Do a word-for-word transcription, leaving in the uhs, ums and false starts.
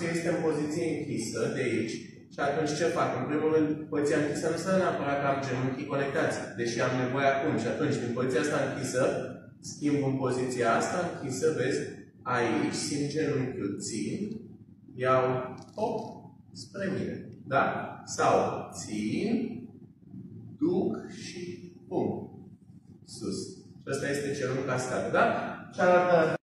poziție este în poziție închisă, de aici. Și atunci ce fac? În primul rând, poziția închisă nu înseamnă neapărat că am genunchii conectați, deși am nevoie acum. Și atunci, din poziția asta închisă, schimb în poziția asta închisă, vezi, aici, simt genunchiul, țin, iau, hop, spre mine. Da? Sau țin, duc și pum, sus. Și asta este genunchi cascadă, da? Cealaltă